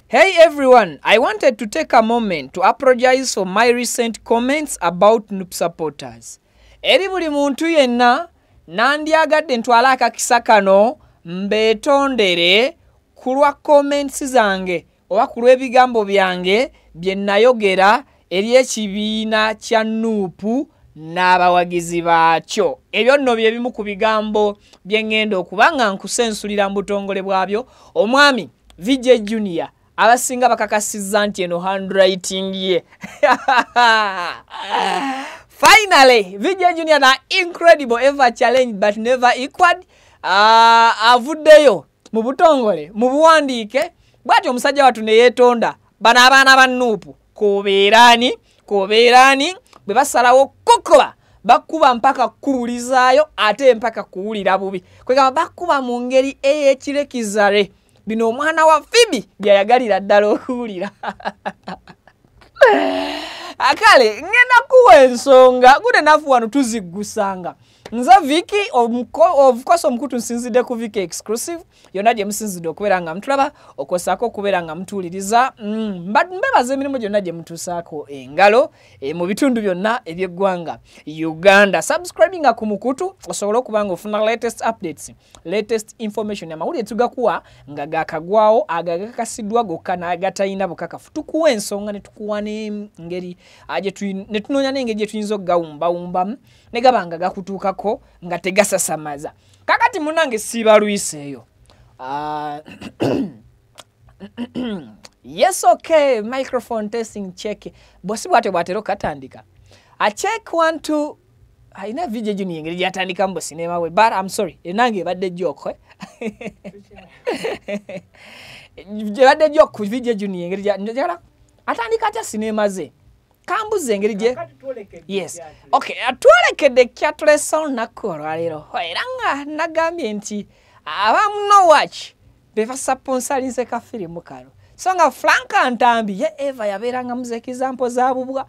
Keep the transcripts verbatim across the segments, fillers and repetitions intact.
Hey everyone, I wanted to take a moment to apologize for my recent comments about N U P supporters. Eri buli muntu yenna nandyagadde ntwala akakisa kano mbeetondere kulwa comments zange oba kulwa ebigambo byange bye nayogera eri ekibiina kya N U P n'abawagizi baakyo. Ebyo nno bye bimu ku bigambo bye ŋŋenda okuba nga nkusensulira mu butongole bwabyo. Omwami Vijay Junior abasinga bakakasizza nti eno handwriting ye. Finally, Vijay Junior na incredible ever challenged but never equaled. Uh, avuddeyo mu butongole mu buwandiike bw'atyo omusajja wattu ne yeetonda bano abaana ba N U P kubeerani kubeerani bwe basalawo kokoba bakuba mpaka kuwulizaayo ate mpaka kuwulira bubi kwegamba bakuba mu ngeri ey'ekirekizare bino omwana wa Phoebe byayagalira ddala okuwulira. Akale ngenda kuwa ensonga good enough wano tuziggusanga nza Viki of course omukutu nsinzidde ku Viki exclusive yonna gye musinzidde okubeera nga mutulaba okosaako okubeera nga mutuwuliriza mm, mbebaza emirimu gyonna gye mutuusaako engalo e, mu bitundu byonna eby'eggwanga Uganda. Subscribinga ku mukutu osobola okuba nga ofuna latest updates latest information amawulire tugakuwa nga gakagwawo agagakasiddwa gokka n'agatalina bukakafu tukuwa ensonga ne tukuwa n'engeri ne tunoonya n'engeri gye tuyinza okugawumbawumbamu ne gaba nga gakutuukako nga tegasasamaza. Kakati munange siibalwiseeyo. Uh, yes, okay, microphone testing check. Bosi bwate bwatero katandika. A check one two. Aina Vijay Junior ngeri yatandika mbosi nema we. But I'm sorry. Enange badde joke. Badde joke ku Vijay Junior ngeri yatandika atandika atya sinema ze. Kambuze engeri gye. Yes. Okay, atwolekedde kyatuleso nakolwaliro. Era nga nagambye nti abamu no watch beva sponsorinze ka firimu kano. So nga Franka Ntambi ye Eva yabeeranga muzeki zampo za bubwa.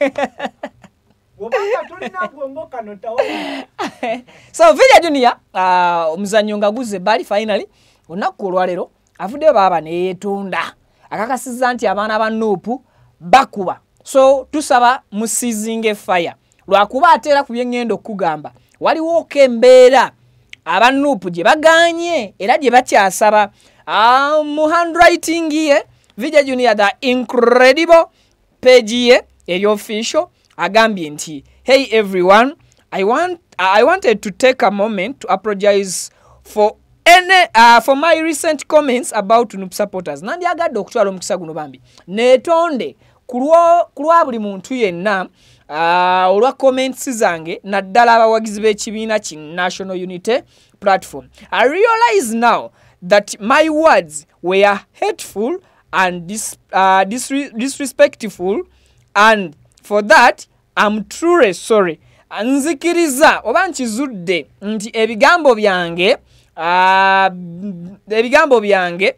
So Vijay Junior uh, omuzannyo nga guze bali finally olunaku olwalero avuddeyo baba ne yeetunda akakasizza nti abaana ba N U P bakuba. So tusaba musizinge fire lwakuba atera ku byengendo okugamba waliwo kembeera aba N U P gye baganye era gye bakyasaba uh, mu handwriting ye Vijay Junior the incredible page ye eri official agambye nti hey everyone, I want uh, I wanted to take a moment to apologize for any uh, for my recent comments about N U P supporters. Nandi agadde okutwala omukisa guno bambi netonde kulwa kulwa buli muntu yenna uh, olwa comments zange naddala abawagizi b'ekibiina ki National Unity Platform. I realize now that my words were hateful and dis, uh, disre disrespectful, and for that I'm truly sorry. Nzikiriza oba nkizudde nti ebigambo byange uh, ebigambo byange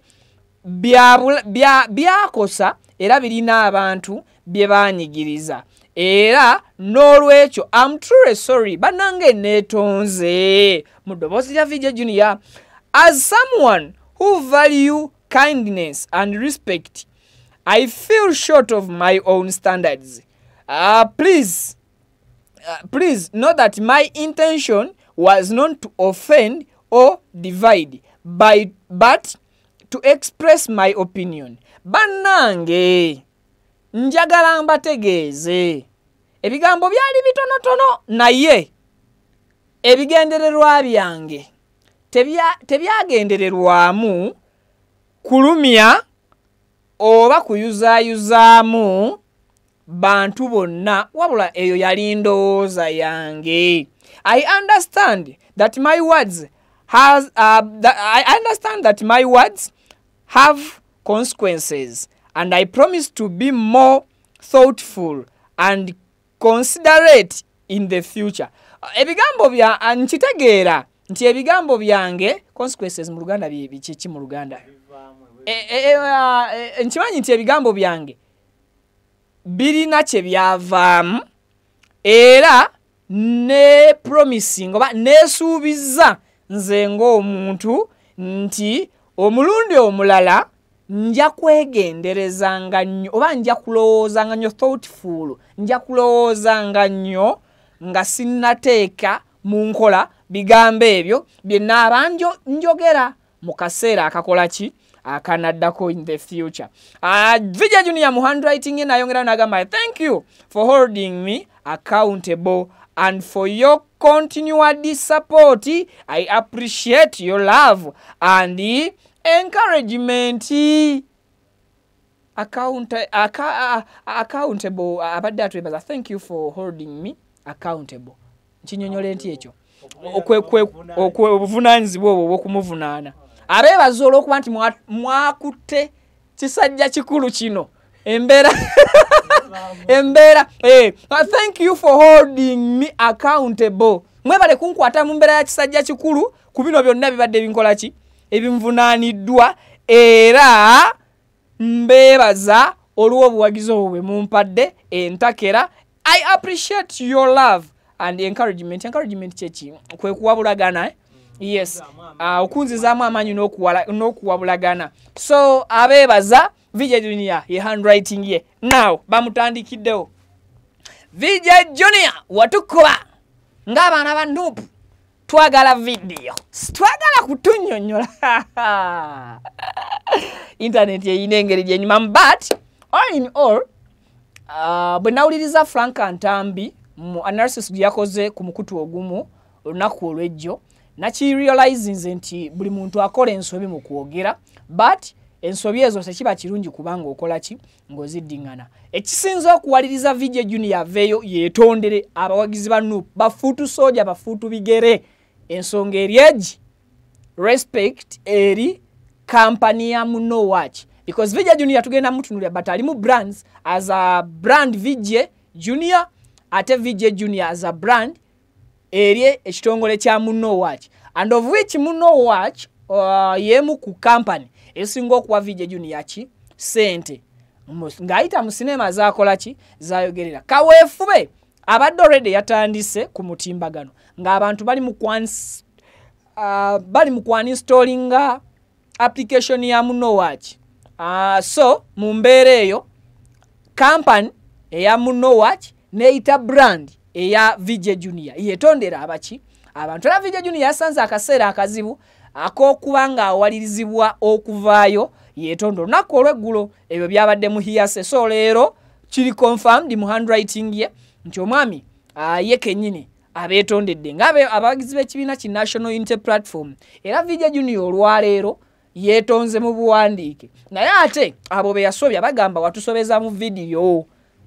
bya byakosa era birina abantu bye banyigiriza era n'olwekyo I'm truly sorry banange netonze mu ddoboozi lya Vijay Junior. As someone who value kindness and respect, I feel short of my own standards. Uh, please uh, please know that my intention was not to offend or divide by, but to express my opinion. Banange njagala mbategeeze ebigambo byali bitonotono naye ebigendererwa byange tebya tebyagendererwamu kulumya oba kuyuzaayuzaamu bantu bonna wabula eyo yali ndowooza yange. I understand that my words has uh, that I understand that my words have consequences, and I promise to be more thoughtful and considerate in the future. Ebigambo bya nkitegeera nti ebigambo byange consequences mu Luganda biki mu Luganda nkimanyi nti ebigambo byange birina kye byavaamu era ne promising oba nesuubiza nze ng'omuntu nti omulundi omulala nja kwegenderezanga nnyo oba nja kulowoozanga nnyo thoughtful nja kulowoozanga nnyo nga sinnateeka mu nkola bigambo ebyo bye naaba njogera mu kaseera akakola ki akanaddako in the future. Uh, Vijay Junior mu handwriting ye nayongera nagamba thank you for holding me accountable and for your continued support. I appreciate your love and the encouragement. Account, uh, accountable abadde atwebaza thank you for holding me accountable. Nkinyonyole nti ekyo okwe okwe obuvunaanyizibwa obwo bw'okumuvunaana abeebaza olw'okuba nti mwakutte kisajja kikulu kino embeera embeera eh thank you for holding me accountable. Mwebale kunkwata mu mbeera ya kisajja kikulu ku bino byonna bibadde binkola ki ebinvunaaniddwa era mbeebaza olw'obuwagizi obwo bwe mumpadde entakera. I appreciate your love and encouragement. Encouragement chechi kwe kuwabulagana eh? Yes. Uh, okunzizaamu amaanyi n'okuwabulagana. So abeebaza Vijay Junior ye handwriting ye. Now bamutandikiddewo. Vijay Junior watukuba ng'abaana ba Nuupu twagala video. Twagala kutunnyonnyola. Internet yeyina engeri gyenyuma but all in all uh, bwe nawuliriza Frank Antambi mu analysis yakoze ku mukutu ogumu olunaku olw'ejjo nakirealize nze nti buli muntu akola ensobi mu kwogera but ensobi ezo tekiba kirungi kubanga okola ki ng'oziddiŋŋana. Ekisinza okuwaliriza Vijay Junior aveeyo yeetondere abawagizi ba Nuupu bafuutu soja bafuutu bigere ensonga eri egi respect eri company ya Muno Watch because Vijay Junior tugenda mutunulya but alimu brands as a brand Vijay Junior ate Vijay Junior as a brand eri ekitongole kya Muno Watch and of which Muno Watch uh, yemu ku company esinga okuwa Vijay Junior ki sente ng'ayita mu sinema zaakola ki zayogerera kaweefube abadde already yatandise ku mutimbagano ng'abantu bali mu kwans uh, bali mu kwaninstallinga application ya Muno Watch. Uh, so mu mbeera eyo company eya Muno Watch neita brand eya Vijay Junior yetondera abaki abantu. Era Vijay Junior yasanze akaseera akazibu ak'okuba nga awalirizibwa okuvaayo yetonda olunaku olw'eggulo ebyo byabadde mu hiyase. So leero kiri confirmed mu handwriting ye nti omwami uh, ye kennyini abeetondedde ng'abe abawagizi b'ekibiina ki National Unity Platform. Era Vijay Junior olwaleero yeetonze mu buwandiike naye ate abo be yasobya bagamba watusobeza mu video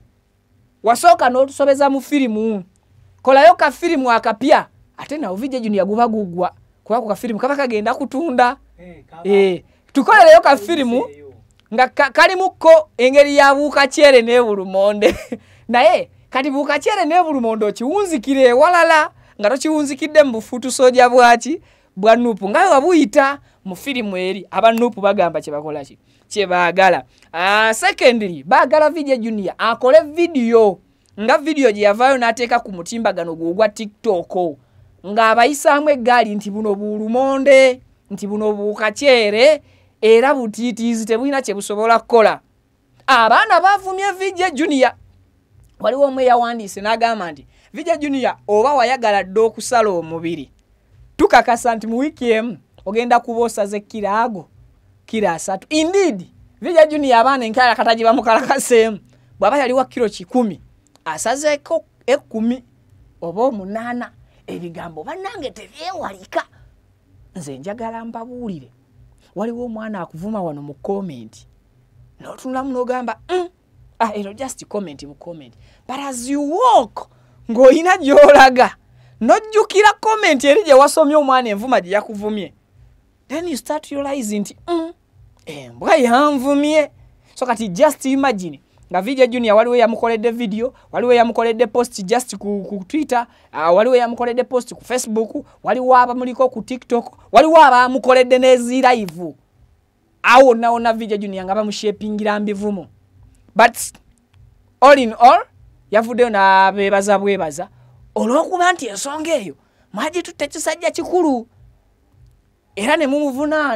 wasooka n'otusobeza mu firimu kolayo ka firimu akapya ate nawo Vijay Junior guba gugwa kuba ku ka firimu kaba kagenda kutunda eh hey, tukolereyo ka firimu nga ka, kalimuko engeri ya buuka kyere ne bulumonde naye kati buuka kyere ne bulumonde kiwunzikire walala nga tokiwunzikidde mu bufuutu soja bwaki bwa Nuupu nga wabuyita mu firimu eri aba Nuupu bagamba kye bakola ki kye baagala. Ah, secondly baagala Vijay Junior akole video nga video gye yavaayo n'ateeka ku mutimbagano gwa TikTok nga abayisaamu eggaali nti buno bulumonde nti buno buukakyere era butiitiizi tebulina kye busobola kukola. Abaana bavumye Vijay Junior. Waliwo omwe yawandiise n'agamba nti Vijay Junior oba wayagala dde okusala omubiri tukakasa nti mu wiiki emu ogenda kuba osaze kiraago kiro asatu. Indeed Vijay Junior abaana enkala kataji bamukalakaseemu bw'aba yali wa kiro kikumi asazeeko ekkumi oba omunaana. Ebigambo bannange tebyewalika. Nze njagala mbabuulire waliwo omwana akuvuma wano mu comment n'otunulamu n'ogamba mm, ah ero just comment mu comment but as you walk ng'olina gy'olaga n'ojjukira comment eri gye wasomye omwana envuma gye yakuvumye then you start realizing nti mm, embwa yanvumye. So kati just imagine nga Vijay Junior waliwo yamukoledde video waliwo yamukoledde post just ku, ku Twitter uh, waliwo yamukoledde post ku Facebook waliwo abamuliko ku TikTok waliwo abamukoledde n'ezi live awo naona Vijay Junior nga bamushapingira mbivumo but all in all yavuddeyo n'abeebaza bwebaza olw'okuba nti ensonga eyo mwaji tutte kisajja kikulu era ne mumuvunaana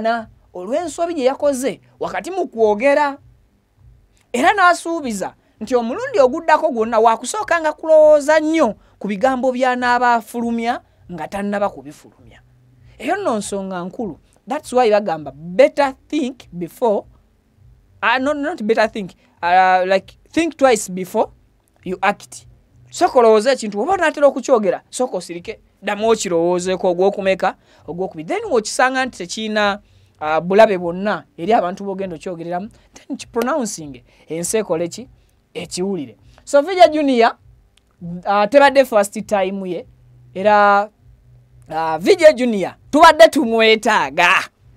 olw'ensobi gye yakoze wakati mu kwogera. Era n'asuubiza nti omulundi oguddako gwonna waakusooka nga kulowooza nnyo ku bigambo by'anaaba afulumya nga tannaba kubifulumya. Eyo nno nsonga nkulu. That's why bagamba better think before uh, not, not better think uh, like think twice before you act. Soko olowooza ekintu oba onaatera okukyogera soko osirike ddamu okirowoozeeko ogw'okumeka ogw'okubiri then okisanga nti tekiina uh, bulabe bwonna eri abantu b'ogenda okyogereramu then kipronouncing ensi ekole ki ekiwulire. So Vijay Junior uh, tebadde first time ye era uh, Vijay Junior tubadde tumwetaaga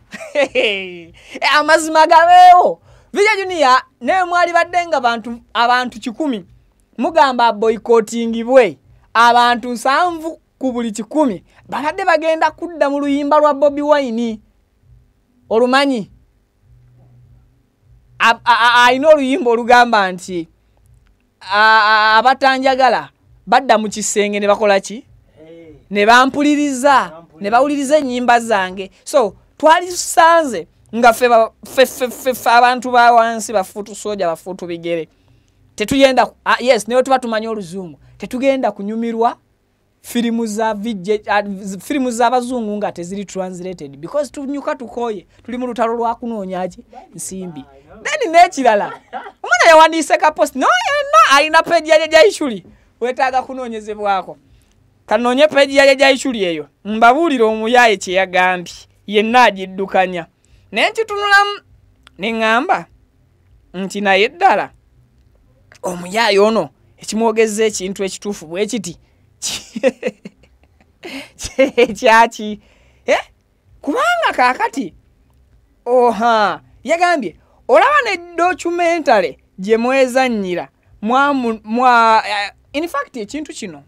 amazima gabeewo. Vijay Junior ne mwali badde nga abantu abantu kikumi mugamba boycotting bwe abantu nsanvu ku buli kikumi babadde bagenda kudda mu luyimba lwa Bobi Wine olumanyi ayina oluyimba olugamba nti abatanjagala badda mu kisenge ne bakola ki ne bampuliriza ne bawuliriza ennyimba zange. So twali tusanze nga ffe abantu ba wansi bafuutu soja bafuutu bigere tetugenda uh, yes neyo tuba tumanya oluzungu tetugenda kunyumirwa filimu za Vijay uh, filimu za bazungu nga teziri translated because tunyuka tukoye tuli mu lutalo lwa kunoonyaki nsimbi then nekirala omwana yawandiise ka post no yenna alina page ya Jaishuli wetaaga kunoonyezebwako kanoonye page ya Jaishuli eyo mbabuulira omuyaye kye yagambye yenna agiddukanya nenkitunulamu neŋŋamba nti naye ddala omuyaye ono ekimwogezza ekintu ekituufu bwe kiti kyaki eh? Kubanga kaakati oha yagambye olaba ne documentary gye mwezannyira mwa, mwa uh, in fact ekintu kino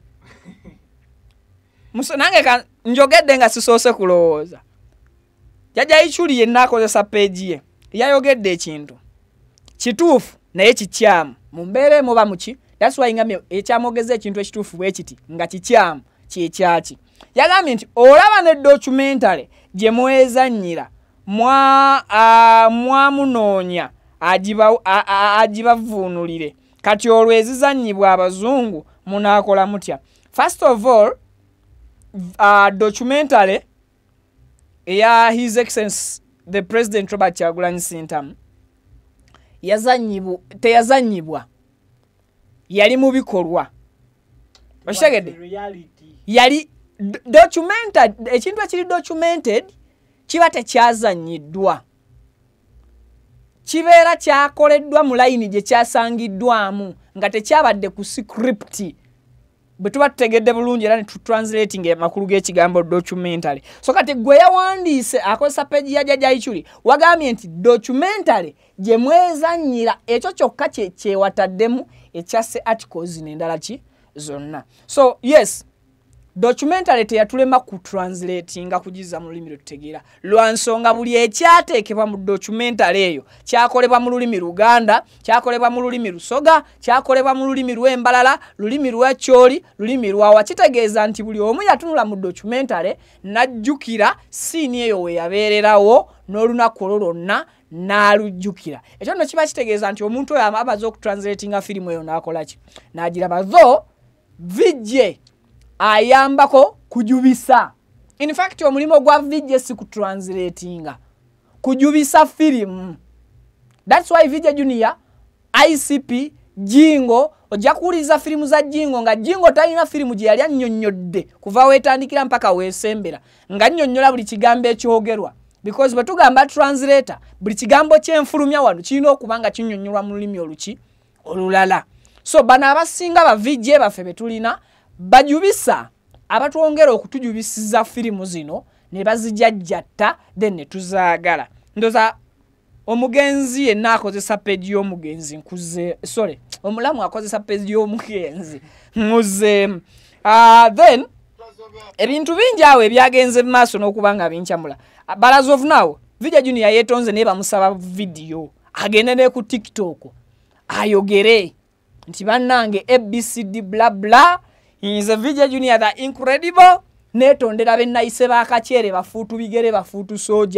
nange ka njogedde nga sisoose kulowooza Jaishuli yenna akozesa page ye yayogedde ekintu kituufu naye kikyamu mu mbeera muba muki. That's why ngamye ekyamwogeza ekintu ekituufu bwe kiti nga kikyamu kyekyaki. Yagambye nti olaba ne documentary gye mwezannyira mwa uh, mwamunoonya agibavuunulire kati olwo ezizannyibwa abazungu munaakola mutya. First of all uh, documentary eya His Excellency the President Robert Kyagulanyi Ssentamu yazanyibwa teyazanyibwa yali mu bikolwa oshegede yali documented ekintu ekiri documented kiba tekyazanyiddwa kibeera kyakoleddwa mu layini gye kyasangiddwamu nga tekyabadde ku script bwe tuba tutegedde bulungi era ne tutranslating amakulu g'ekigambo documentary. So kati gwe yawandiise akozesa page ya Jaishuli wagambye nti documentary gye mwezannyira ekyo kyokka kye kyewataddemu ekyasse articles n'endala ki zonna. So yes documentary teyatulema ku translating nga kugiza mu lulimi lutegeera lwa nsonga buli ekyateekebwa mu documentary eyo kyakolebwa mu lulimi Luganda, kyakolebwa mu lulimi Lusoga, kyakolebwa mu lulimi Lwembalala, lulimi lwa Choli, lulimi lwawa. Kitegeeza nti buli omu yatunula mu documentary najjukira siini eyo we yabeererawo n'olunaku olwo lwonna n'alujjukira. Ekyo nno kiba kitegeeza nti omuntu oyo amaze okutranslatinga firimu eyo n'akola ki n'agiraba. Tho Vijay ayambako kujubisa. In fact omulimu gwa Vijay si kutranslatinga kujubisa firimu. That's why Vijay Junior I C P Jingo ojja kuwuliriza firimu za Jingo nga Jingo talina firimu gye yali annyonnyodde kuva weetandikira mpaka weesembera nga nnyonnyola buli kigambo ekyogerwa because bwe tugamba translator buli kigambo ky'enfulumya wano kirina okuba nga kinnyonnyolwa mu lulimi oluki olulala. So bano abasinga ba Vijay baffe be tulina bajubisa abatwongera okutujubisiza firimu zino ne bazijajjatta then ne tuzaagala. Ndoza omugenzi yenna akozesa page y'omugenzi nkuze sorry omulamu akozesa page y'omugenzi muze uh, then ebintu bingi awo ebyagenze mu maaso n'okubanga binkyamula. But as of now Vijay Junior yeetonze naye bamusaba video agende ne ku TikTok ayogere nti bannange A B C D bla bla. He is a Vijay Junior that incredible. Netondera bennayise baakakyere bafuutu bigere bafuutu soja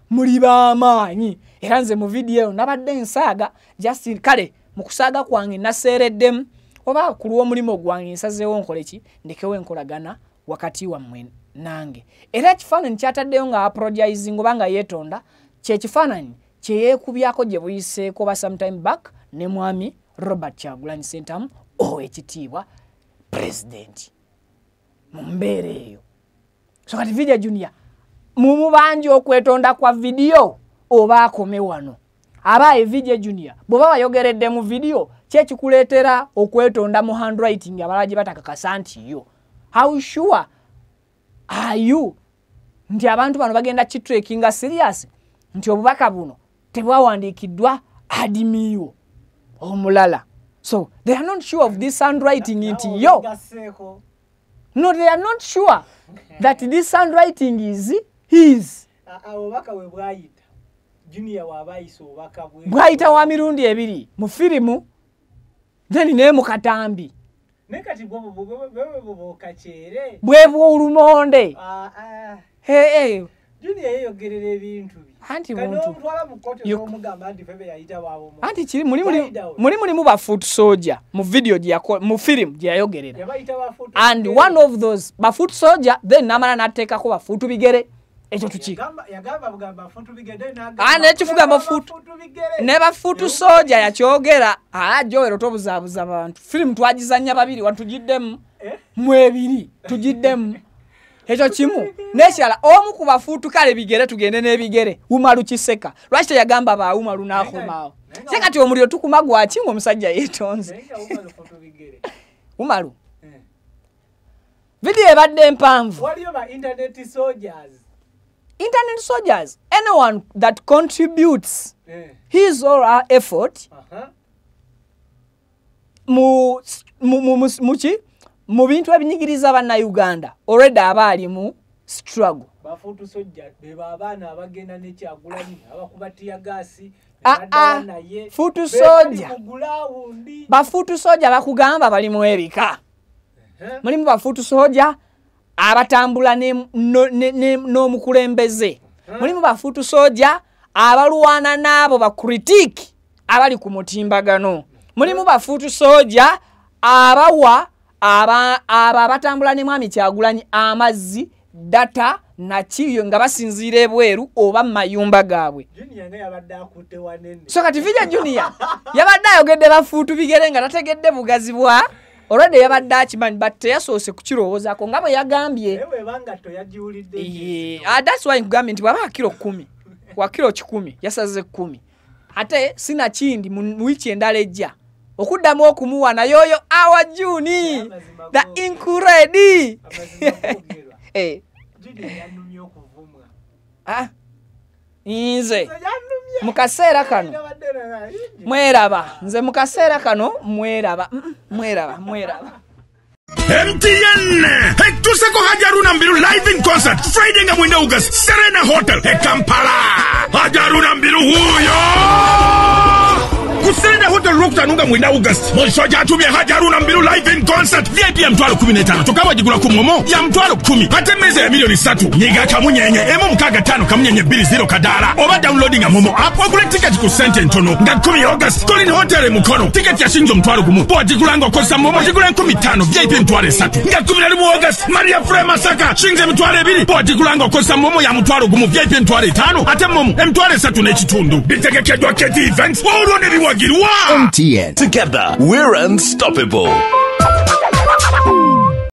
muli bamaanyi era nze mu video nabadde nsaaga just kale mu kusaaga kwange naseereddemu oba ku lw'omulimu gwange nsazeewo nkole ki ndekewo enkolagana wakati wammwe nange era ekifaananyi kyataddeyo nga apologizing oba nga yeetonda kyekifaananyi kyeyeekubyako gye buyiseeko ba sometime back ne mwami Robert Kyagulanyi Ssentamu ow'ekitiibwa president mu mbeera eyo. So kati Vidya Junior mumubanje okwetonda kwa video oba akome wano abaye Vidya Junior bwoba bayogeredde mu video kyekikuleetera okwetonda mu handwriting abalaje batakakasa nti yo how sure are you nti abantu bano bagenda kitrekinga serious nti obubaka buno tebwawandiikiddwa adimiyo omulala. So they are not sure of this handwriting nti yo no they are not sure that this handwriting is his. Obubaka we bwayita Junior wabayise obubaka bwe bwayita wa mirundi ebiri mu firimu then ne mu katambi nekati bwo bwo bwo bwo kachere bwebwo olumonde ah ah hey hey Junior yeyogerera ebintu bi anti muntu ntwala mu kote no mugamba anti febe yayita wabo mu anti kiri muri muri muri muri mu ba foot soldier mu video gya mu film gya yogerera yabayita ba foot and one of those ba foot soldier then namana nateka ko ba foot bigere ekyo tuki yagamba yagamba bugamba foot bigere na ana ekifuga ba foot ne ba foot soldier yakyogera ajoero tobuzabuza abantu film twagizanya babiri watujiddemu mwebiri tujiddemu ekyo kimu neshala omu ku ba foot kale bigere tugende nebigere umaru kiseka lwaki yagamba ba umaru nakhomao sekati omulio tukumagwa kingo omusajja yetonze umaru video ebadde mpanvu waliyo ba internet soldiers internet soldiers anyone that contributes yeah. his or her effort uh-huh. mu mu mu muchi mu bintu ebinyigiriza bana Uganda already abali mu struggle bafutu soldier beba abana abagenda ne Kyagulanyi abakubatiya gasi ah futu soldier bafutu soldier bakugamba bali mu ebika uh-huh. mulimu bafutu soldier abatambula ne no, ne, ne no mukulembeze huh? Mulimu bafutu soja abalwana nabo ba critique abali ku mutimbagano mulimu bafutu soja abawa aba aba batambula ne mwami Kyagulanyi amazzi data na kiyo nga basinzire bweru oba mayumba gaabwe Junior nga yabadde akutte wanene so kati Vidya Junior yabadde ayogedde bafutu bigere nga tategedde bugazibwa already yabadde akimanyi but teyasoose kukirowoozaako nga bwe yagambye ewe banga to yajiwulidde yeah that's why ngambye nti baba kilo kumi wa kilo kikumi yasaze kumi ate sina kindi mu wiki endala ejja okuddamu okumuwana yoyo awa Juni the inkuredi eh Junior yanumye okuvumwa ah inze mukaseera kano mweraba nze mukaseera kano mweraba mweraba mweraba M T N Hektuseko Hajaruna Mbiru live in concert Friday nga mwenda August Serena Hotel e Kampala Hajaruna Mbiru huyo Kuserena Hotel Rukutanuga mwenda August Monshoja atumye Hajaruna Mbiru live in concert V I P ya mtwalo kumi na tano tukawa jigula kumomo ya mtwalo kumi hate meze ya milioni satu nyiga kamunyenye emo mkaga tano kamunyenye bili zero kadara oba downloading ya momo app wakule ticket ku sente ntono nga kumi August Colin Hotel mukono ticket ya shinjo mtwalo kumu po jigulango kosa momo jigula kumi tano V I P mtwale satu nga kumi na limu August Maria Frema Saka shinje mtwale bili po jigulango kosa momo ya mtwalo kumu V I P mtwale tano hate momo mtwale satu na chitundu biteke kedwa keti events wa urone biwa M T N. Together, we're unstoppable.